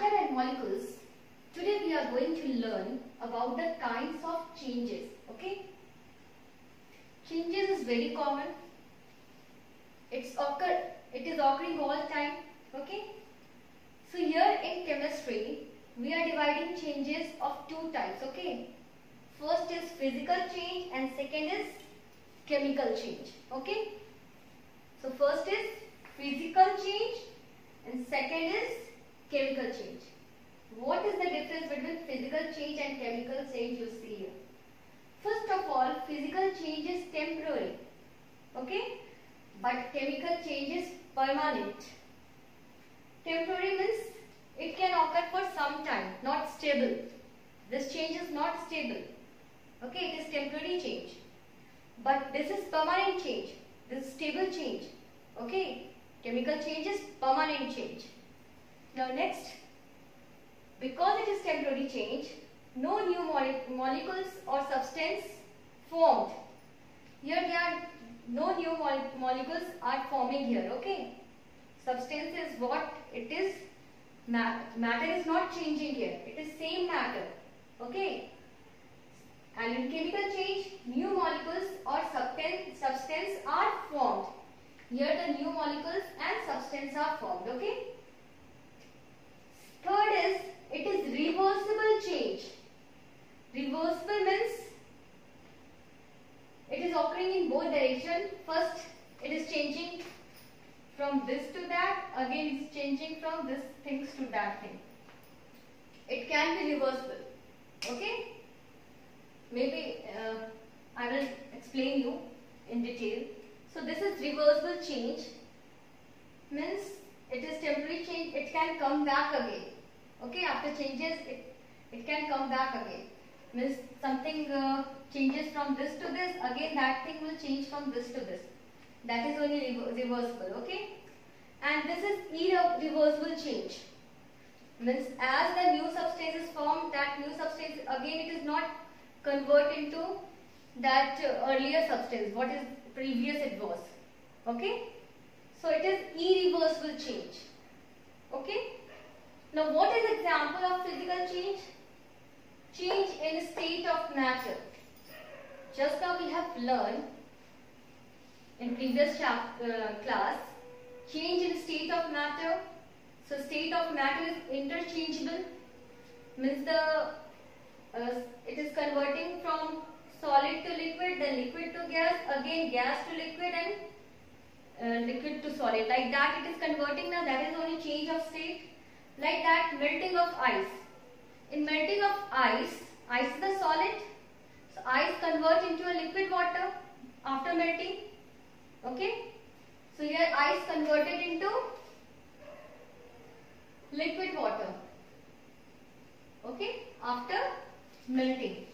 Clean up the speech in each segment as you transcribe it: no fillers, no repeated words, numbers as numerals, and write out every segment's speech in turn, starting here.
matter and molecules, today we are going to learn about the kinds of changes. Okay, changes is very common. It is occurring all time. Okay, so here in chemistry we are dividing changes of two types. Okay, first is physical change and second is chemical change. Okay, so first is physical change and second is chemical change. What is the difference between physical change and chemical change? You see here. First of all, physical change is temporary, okay, but chemical change is permanent. Temporary means it can occur for some time, not stable. This change is not stable, okay, it is temporary change. But this is permanent change, this is stable change, okay. Chemical change is permanent change. Now next, because it is temporary change, no new molecules or substance formed. Here there are no new molecules are forming here, okay. Substance is what it is, matter is not changing here, it is same matter, okay. And in chemical change, new molecules or substance are formed. Here the new molecules and substance are formed, okay. Third is, it is reversible change. Reversible means it is occurring in both directions. First it is changing from this to that, again it is changing from this things to that thing. It can be reversible, okay. Maybe I will explain you in detail. So this is reversible change, means it is temporary change, it can come back again, okay. After changes it can come back again, means something changes from this to this, again that thing will change from this to this. That is only reversible, okay. And this is irreversible change, means as the new substance is formed, that new substance again it is not convert into that earlier substance, what is previous it was, okay. So it is irreversible change, okay. Now what is example of physical change? Change in state of matter. Just now we have learned in previous class, change in state of matter. So state of matter is interchangeable, means it is converting from solid to liquid, then liquid to gas, again gas to liquid and liquid to solid. Like that it is converting. Now that is only change of state. Like that, melting of ice. In melting of ice is the solid. So ice converts into a liquid water after melting. Okay. So here ice converted into liquid water. Okay. After melting.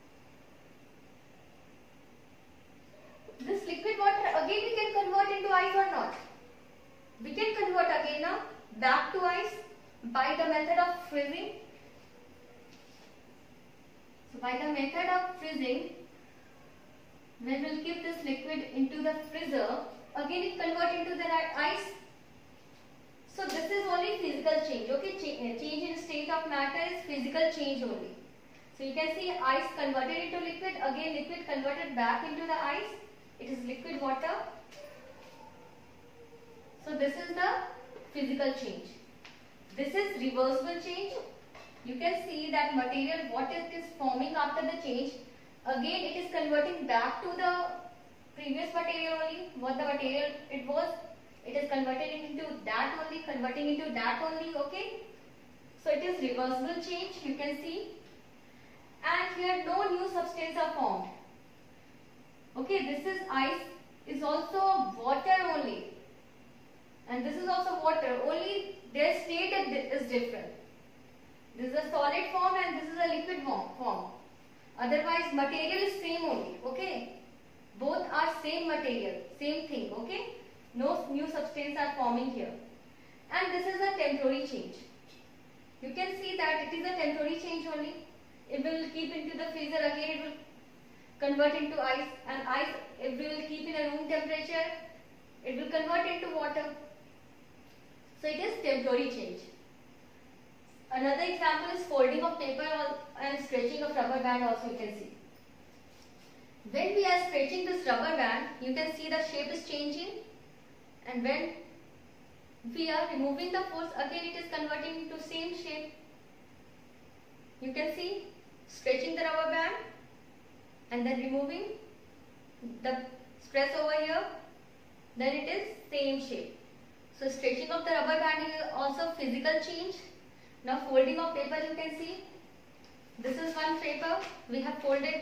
This liquid water again we can convert into ice or not? We can convert again now back to ice by the method of freezing. So by the method of freezing, we will keep this liquid into the freezer, again it convert into the ice. So this is only physical change, okay. Change in state of matter is physical change only. So you can see ice converted into liquid, again liquid converted back into the ice. It is liquid water. So this is the physical change. This is reversible change. You can see that material, what it is forming after the change, again it is converting back to the previous material only, what the material it was, it is converted into that only, converting into that only, okay. So it is reversible change, you can see. And here no new substance are formed. Okay, this is ice, is also water only, and this is also water, only their state is different. This is a solid form and this is a liquid form. Otherwise material is same only, okay. Both are same material, same thing, okay. No new substance are forming here. And this is a temporary change. You can see that it is a temporary change only. It will keep into the freezer, again it will convert into ice, and ice it will keep in a room temperature, it will convert into water. So it is temporary change. Another example is folding of paper and stretching of rubber band also you can see. When we are stretching this rubber band, you can see the shape is changing, and when we are removing the force, again it is converting to same shape. You can see stretching the rubber band and then removing the stress over here, then it is same shape. So stretching of the rubber band is also physical change. Now folding of paper, you can see this is one paper we have folded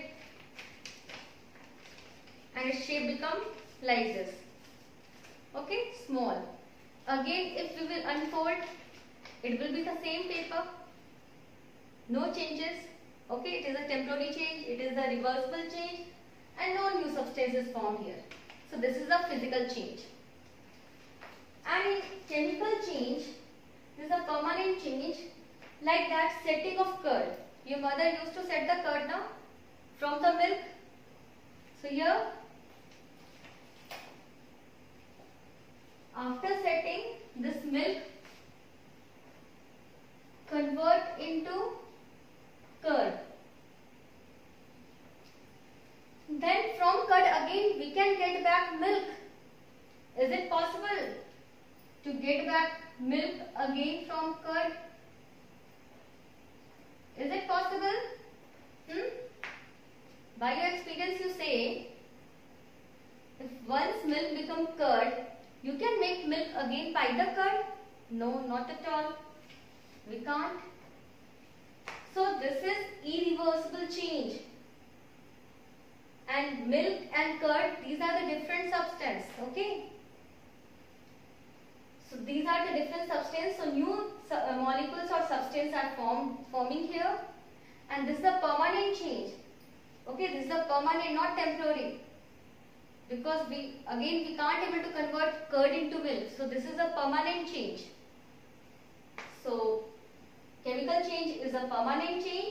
and its shape become like this. Okay, small. Again if we will unfold, it will be the same paper, no changes. Okay, it is a temporary change, it is a reversible change, and no new substance is formed here. So this is a physical change. And in chemical change, this is a permanent change, like that setting of curd. Your mother used to set the curd now from the milk. So here, after setting, this milk convert into curd. Then from curd again we can get back milk. Is it possible to get back milk again from curd? Is it possible? By your experience you say, if once milk become curd, you can make milk again by the curd? No, not at all. We can't. So this is irreversible change. And milk and curd, these are the different substance. Okay. So these are the different substance. So new molecules or substance are forming here, and this is a permanent change. Okay, this is a permanent, not temporary, because we can't able to convert curd into milk. So this is a permanent change. So chemical change is a permanent change.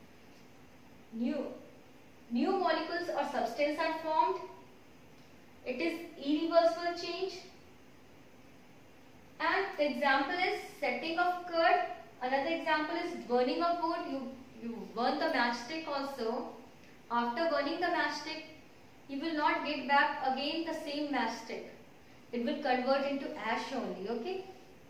New molecules or substance are formed. It is irreversible change. And the example is setting of curd. Another example is burning of wood. You burn the matchstick also. After burning the matchstick, you will not get back again the same matchstick. It will convert into ash only. Okay.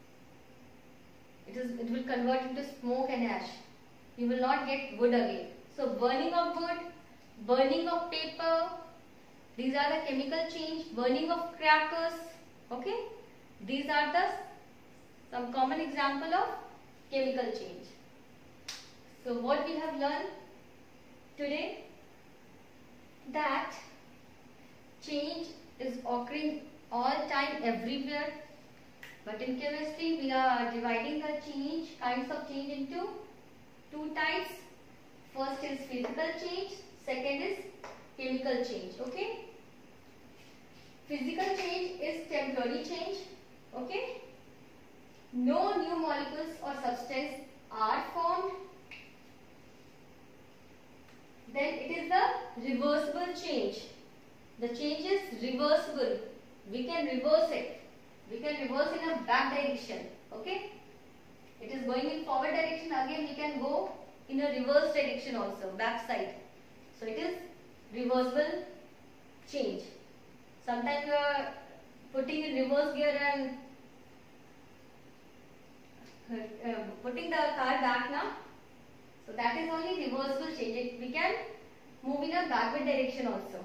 It will convert into smoke and ash. You will not get wood again. So burning of wood, burning of paper, these are the chemical change. Burning of crackers. Okay. These are some common example of chemical change. So what we have learned today, that change is occurring all time everywhere, but in chemistry we are dividing the kinds of change into two types. First is physical change, second is chemical change. Okay. Physical change is temporary change. Okay. No new molecules or substance are formed. Then it is the reversible change. The change is reversible. We can reverse it. We can reverse in a back direction. Okay. It is going in forward direction. Again we can go in a reverse direction also, back side. So it is reversible change. Sometimes you are putting in reverse gear and putting the car back now. So that is only reversible change. We can move in a backward direction also.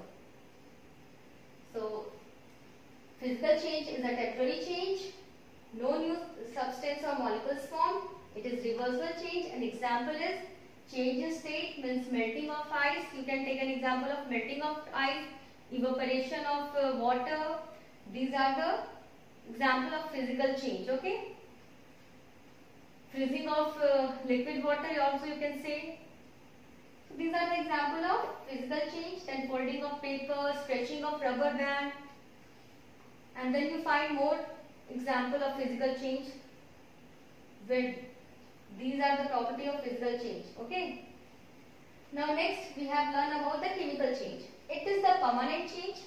So physical change is a temporary change. No new substance or molecules formed. It is reversible change. An example is change in state, means melting of ice. You can take an example of melting of ice, evaporation of water. These are the example of physical change. Okay. Freezing of liquid water also you can say. So these are the example of physical change. Then folding of paper, stretching of rubber band, and then you find more example of physical change. When these are the property of physical change. Okay. Now next we have learned about the chemical change. It is the permanent change.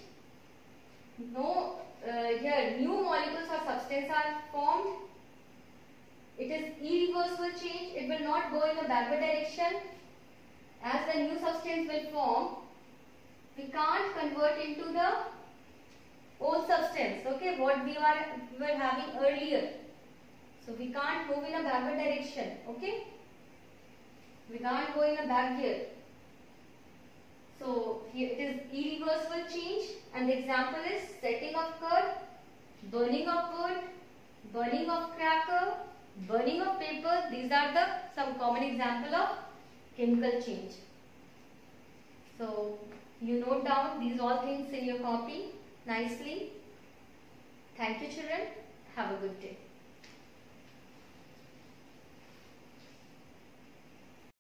No, here new molecules or substance are formed. It is irreversible change. It will not go in a backward direction. As the new substance will form, we can't convert into the old substance, okay, what we were having earlier. So we can't move in a backward direction, okay. We can't go in a back here. So here it is irreversible change, and the example is setting of curd, burning of wood, burning of cracker, burning of paper. These are the some common example of chemical change. So you note down these all things in your copy nicely. Thank you children. Have a good day.